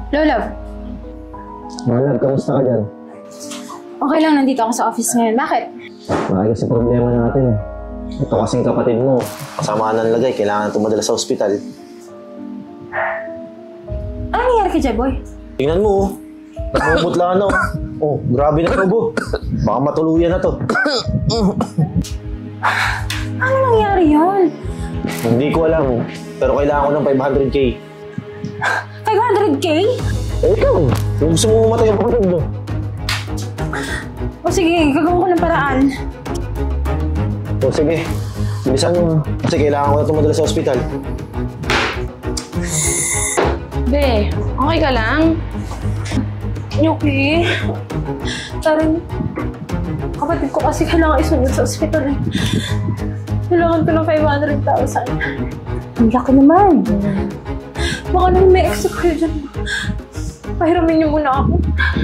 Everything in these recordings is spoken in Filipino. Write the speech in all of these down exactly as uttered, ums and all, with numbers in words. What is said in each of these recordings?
Hello, love. Mga love, kamusta ka dyan? Okay lang, nandito ako sa office ngayon. Bakit? Bakit kasi problema natin. Ito kasing kapatid mo, kasama ng lagay, kailangan tumadala sa ospital. Ano nangyari kay Jeboy? Tingnan mo, oh. Namumutla na, oh. Oh, grabe na tubo. Baka matuluyan na to. Ano nangyari yun? Hindi ko alam, pero kailangan ko ng five hundred K. five hundred K? Eh, ikaw, kung gusto mo mamatay ang kapatid mo. O sige, gagawin ko ng paraan. O sige, bilisan mo. Kasi kailangan ko na tumadala sa ospital. Be, okay ka lang? Okay. Tarin, kapatid ko kasi kailangan isunod sa ospital eh. Kailangan ko ng five hundred thousand. Ang laki naman. Baka naman may extra kayo dyan. Pahiramin niyo muna ako.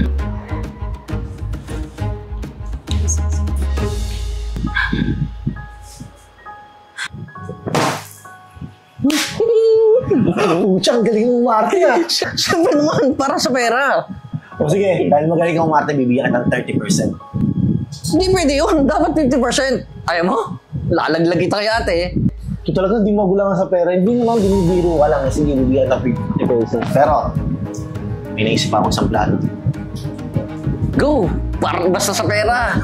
Pucha, ang galing ng umarte ah. Siyempre naman, para sa pera. O sige, dahil magaling kang umarte, bibigyan ka ng thirty percent. Hindi pwede yun. Dapat fifty percent. Ayaw mo? Lalaglag kita kay ate. Ito talaga, hindi magulangan sa pera. Hindi naman binibiro ka lang. Sige, bibigyan ng fifty percent. Pero, may naisip ako isang plano. Go! Parang basta sa pera.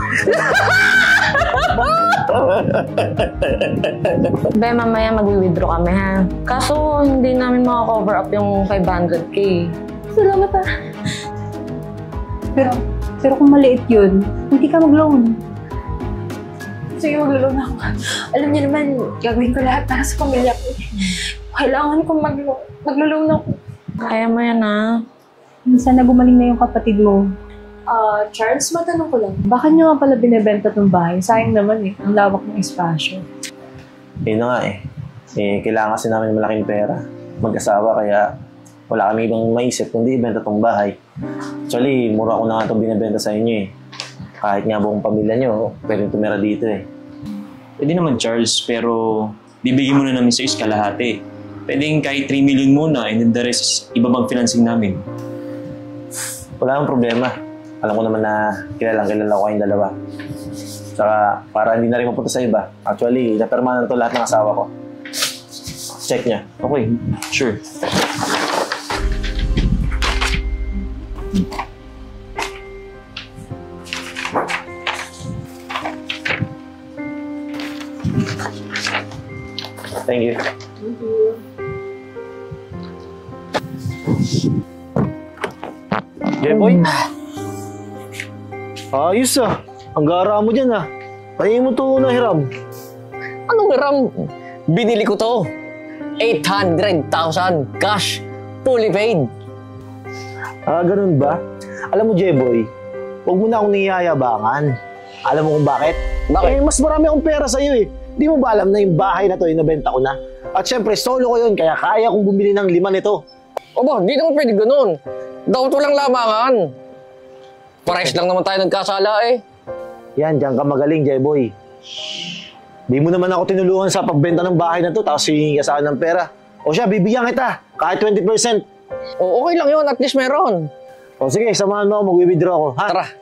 Be, mamaya mag-withdraw kami ha. Kaso hindi namin maka-cover up yung five hundred K. Salamat ah. Pero, pero kung maliit yun, hindi ka mag-loan. Sige, mag-loan ako. Alam niyo naman, gagawin ko lahat para sa pamilya ko. Kailangan kong mag-loan. Mag-loan ako. Kaya mo yan ha. Sana gumaling na yung kapatid mo. Ah, uh, Charles, matanong ko lang. Bakit nyo nga pala binibenta tong bahay? Sayang naman eh. Ang lawak ng espasyo. Yun na nga eh. Eh, kailangan kasi namin malaking pera. Mag-asawa, kaya wala kami ibang maisip kundi ibenta tong bahay. Actually, mura ko na nga itong binibenta sa inyo eh. Kahit nga buong pamilya nyo, pwedeng tumira dito eh. Pwede naman, Charles, pero bibigyan muna namin sa is kalahati. Pwedeng kahit three million muna and then the rest is ibabang financing namin. Wala akong problema. Alam ko naman na kilalang kilala ko kayong dalawa. Saka para hindi na rin mapunta sa iba. Actually, napermanan to lahat ng asawa ko. Check niya. Okay, sure. Thank you. Thank you. Jeboy? Ayos ah. Ang gara mo dyan ah. Pahingi mo to na hiram. Anong ram? Binili ko to. eight hundred thousand cash. Fully paid. Ah, ganun ba? Alam mo, Jeboy, huwag mo na akong niyayabangan. Alam mo kung bakit? Bakit? Eh, mas marami akong pera sa'yo eh. Di mo ba alam na yung bahay na to ay nabenta ko na? At syempre, solo ko yun, kaya kaya kong bumili ng lima nito. Aba, di naman pwede ganun. Dapat walang lamangan. Pares lang naman tayo nagkasala eh. Yan, diyan ka magaling, Jeboy. Di mo naman ako tinulungan sa pagbenta ng bahay na to, tapos hihingi ka sa akin ng pera. O siya, bibigyan kita, kahit twenty percent. O, okay lang yun, at least meron. O sige, samahan mo ako, mag-withdraw ako, ha? Tara.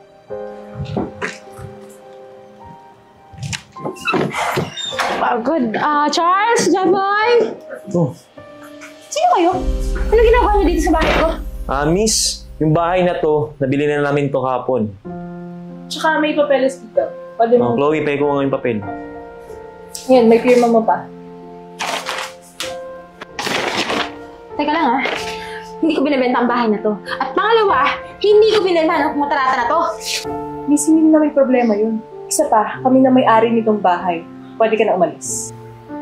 Pagod. Ah, uh, Charles, Jeboy! Oh. Sino kayo? Ano ginagawa niyo dito sa bahay ko? Ah, miss, yung bahay na to, nabili na namin to kahapon. Tsaka may papeles dito. Pwede Oh, mo... Chloe, pay ko nga yung papel. Yan, may firma mo pa. Teka lang ah. Hindi ko binibenta ang bahay na to. At pangalawa, hindi ko binibenta ang kumatarata na to. Miss, hindi na may problema yun. Isa pa, kami na may-ari nitong bahay. Pwede ka na umalis.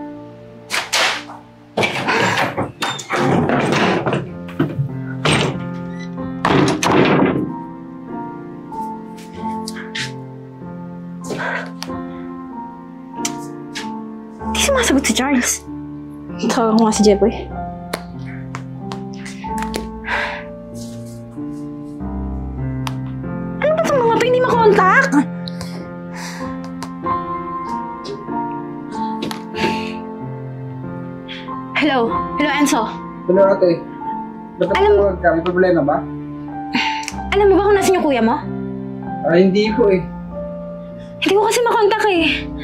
Hindi sumasagot si Charles. Tawagan ko nga si Jeboy. Ano ba itong mga to? Hindi makontak? Hello? Hello, Enzo? Hello, ate. Ba't Alam- natawag ka? May problema ba? Alam mo ba kung nasan yung kuya mo? Ah, hindi po eh. Hindi ko kasi makontak eh.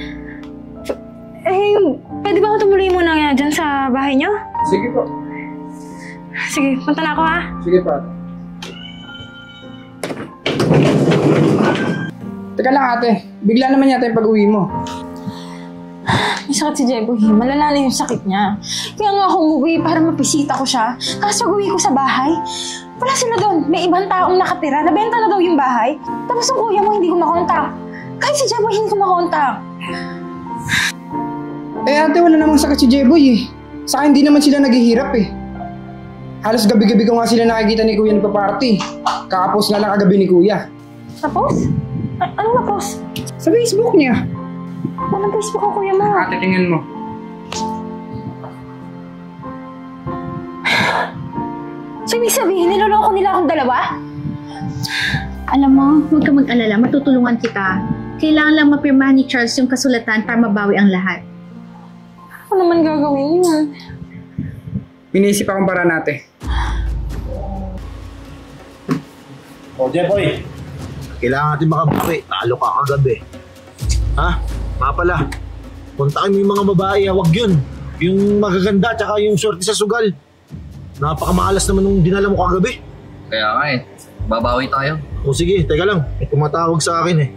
Eh, pwede ba ako tumuloy muna nga dyan sa bahay niyo? Sige po. Sige, punta na ako ha. Sige po. Teka lang ate, bigla naman yata yung pag-uwi mo. May sakit si Jeboy. Malala na yung sakit niya. Kaya nga ako umuwi para mapisita ko siya. Kaso pag uwi ko sa bahay, wala sila doon. May ibang taong nakatira. Nabenta na daw yung bahay. Tapos yung kuya mo hindi ko makontak. Kahit si Jeboy hindi ko makontak. Eh ate, wala namang sakit si Jeboy eh. Sa akin hindi naman sila naghihirap eh. Halos gabi-gabi ko nga sila nakikita ni kuya nagpa-party. Kakapos na lang kagabi ni kuya. Tapos? A- ano na post? Sa Facebook niya. Walang Facebook ang kuya mo. Ate, tingnan mo. So, ibig sabihin, niloloko nila akong dalawa? Alam mo, huwag ka mag-alala, matutulungan kita. Kailangan lang mapirmahan ni Charles yung kasulatan para mabawi ang lahat. Ano naman gagawin yun? Iniisip akong para natin. O, Jeboy. Kailangan natin makabawi. Talo ka kagabi. Ha? Mga pala. Puntakin mo yung mga babae, ha? Huwag yun. Yung magaganda, tsaka yung swerte sa sugal. Napakamalas naman nung dinala mo kagabi. Kaya nga eh, babawi tayo. O sige, teka lang. May tumatawag sa akin eh.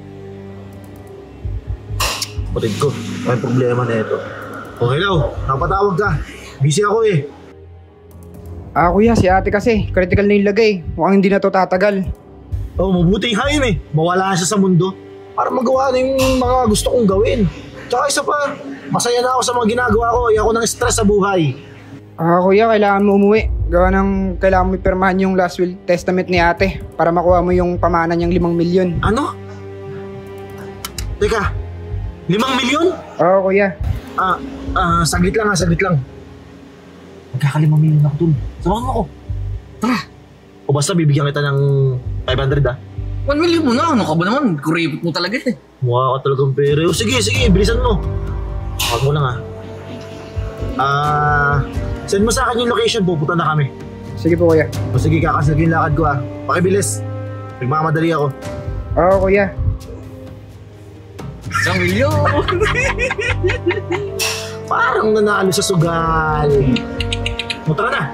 Patid ko, may problema na ito. O hello, napatawag ka. Busy ako eh. Ah kuya, si ate kasi. Critical na yung lagay. Mukhang hindi na to tatagal. Oh, mabuting hayop eh. Mawala siya sa mundo para magawa na yung mga gusto kong gawin. Tsaka isa pa, masaya na ako sa mga ginagawa ko. Ayoko ng stress sa buhay. Ah kuya, kailangan mo umuwi. Gawa ng kailangan mo ipirmahan yung last will testament ni ate para makuha mo yung pamana niyang limang milyon. Ano? Teka, limang milyon? Oo kuya. Ah, ah, saglit lang ha, saglit lang. Magkakalimang milyon ako dun. Samahan mo ako. Tara. O basta bibigyan kita ng five hundred ah. one million mo na, ano ka ba naman? Kuripot mo talaga eh. Mukha ka talagang pere. O sige, sige, bilisan mo. Huwag mo lang ha. Ah, send mo sa akin yung location, pupunta na kami. Sige po kuya. O sige, kakaslag yung lakad ko ha. Pakibilis. Nagmamadali ako. Oo kuya. Isang milyon! Parang nanalo sa sugal. O tara na.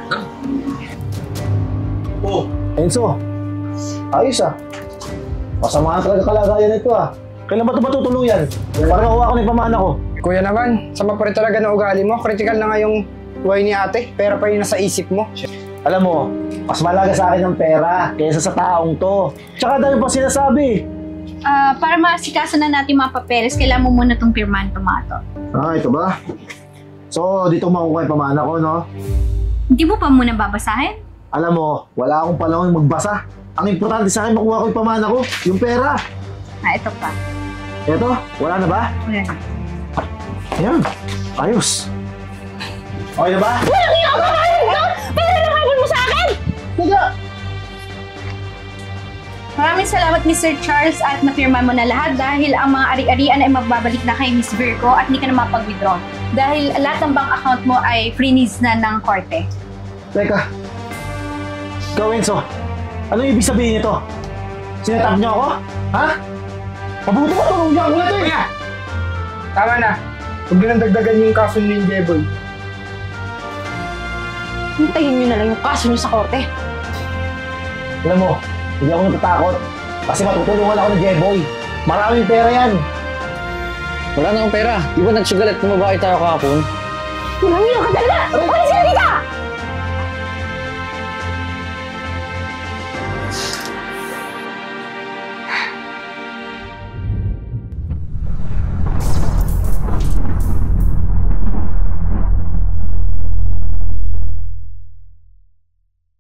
Oh, Enzo. Ayos ah. Masama talaga kalagayan nito ah. Kailan ba ito matutuluyan? Para makuha ko na yung pamana ko. Kuya naman, sama pa rin talaga ng ugali mo. Critical na nga yung buhay ni ate. Pera pa yun nasa isip mo. Alam mo, mas malaga sa akin ang pera kaysa sa taong to. Tsaka dahil pa sinasabi. Ah, para maasikaso na natin mga papeles, kailangan mo muna itong pirmahan tomato. Ah, ito ba? So, dito makukuha yung pamana ko, no? Hindi mo pa muna babasahin? Alam mo, wala akong panahon magbasa. Ang importante sa akin, makuha ko yung pamana ko, yung pera. Ah, ito pa. Eto, wala na ba? Wala na. Ayan, ayos. Okay na ba? Walang iyo ka! Pinanakawan mo sa akin! Tiga! Maraming salamat, Mister Charles, at napirma mo na lahat dahil ang mga ari-arian ay magbabalik na kay Miss Virgo at hindi ka na mapag-withdraw. Dahil lahat ng bank account mo ay freeze na ng korte. Teka. Ikaw, Enzo. Ano ibig sabihin nito? Sinatap niyo ako? Ha? Mabuti ba tulong niyo ako na ito eh? Kuya! Tama na. Huwag nyo nang dagdagan yung kaso ni Jeboy. Hintayin nyo na lang yung kaso nyo sa korte. Alam mo, hindi ako natatakot. Kasi matutulungan ako ng Jeboy. Maraming pera yan. Wala na akong pera. Di ba nagsugal at bumabae tayo kahapon? Walang iyo ka talaga! Alis ka dito!